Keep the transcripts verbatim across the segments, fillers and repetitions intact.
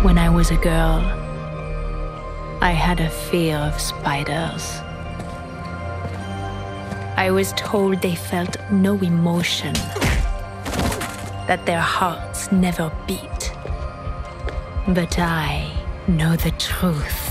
When I was a girl, I had a fear of spiders. I was told they felt no emotion, that their hearts never beat. But I know the truth.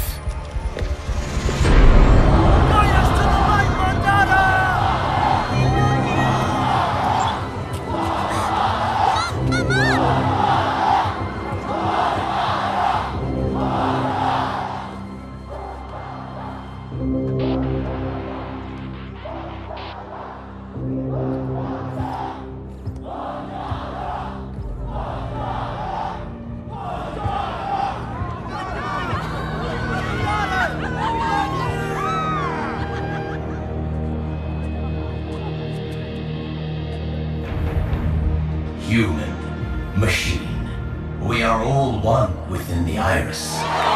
Human, machine, we are all one within the Iris.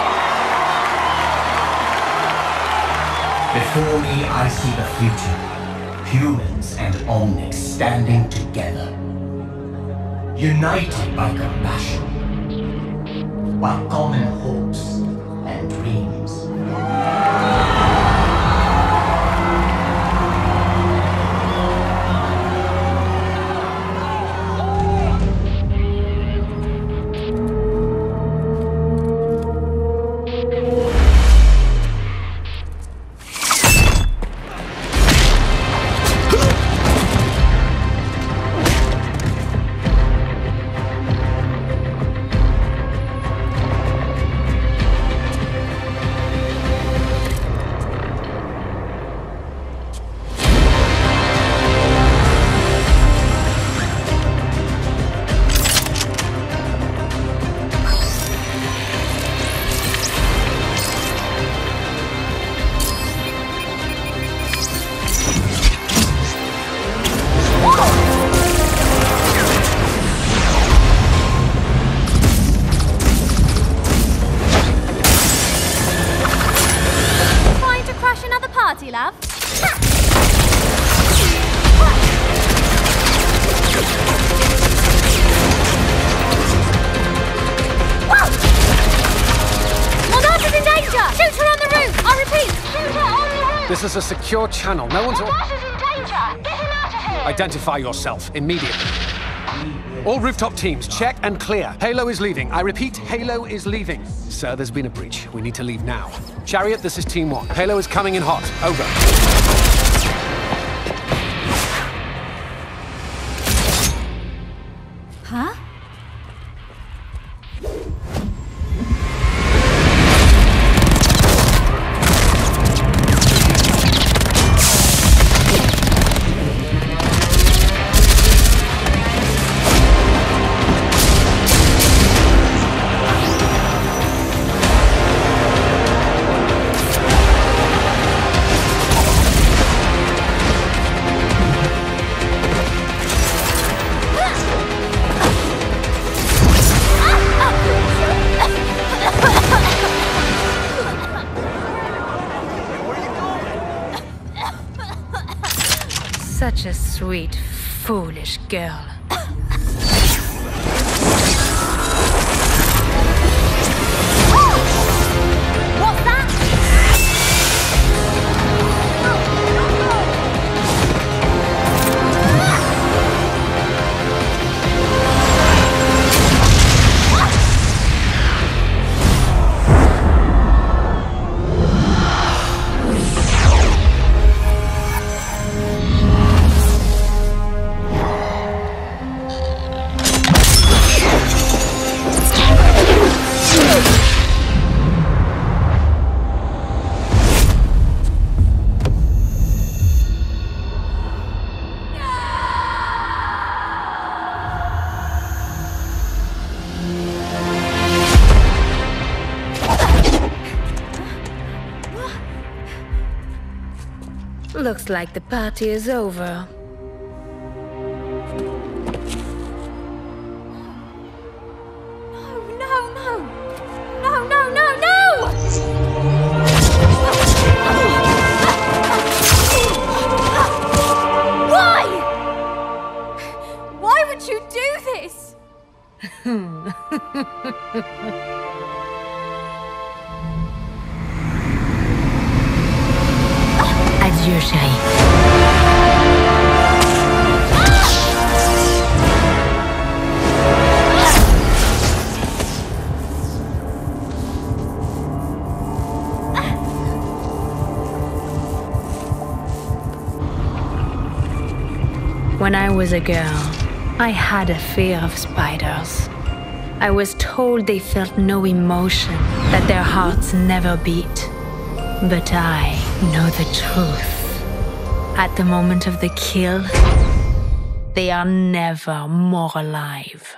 Before me, I see the future. Humans and Omnics standing together. United by compassion. By common hopes and dreams. Party, love. Monarch is in danger! Shoot her on the roof! I repeat, shoot her on the roof! This is a secure channel. No one's... Monarch is in danger! Get him out of here! Identify yourself immediately. All rooftop teams, check and clear. Halo is leaving. I repeat, Halo is leaving. Sir, there's been a breach. We need to leave now. Chariot, this is Team One. Halo is coming in hot. Over. Huh? Such a sweet, foolish girl. What's that? Looks like the party is over. No, no, no! No, no, no, no! Why? Why would you do this? When I was a girl, I had a fear of spiders. I was told they felt no emotion, that their hearts never beat. But I know the truth. At the moment of the kill, they are never more alive.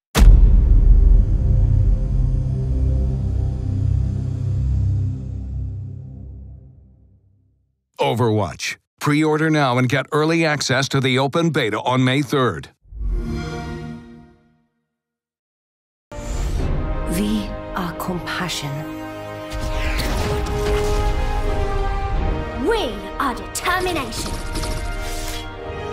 Overwatch. Pre-order now and get early access to the open beta on May third. We are compassion. We are determination.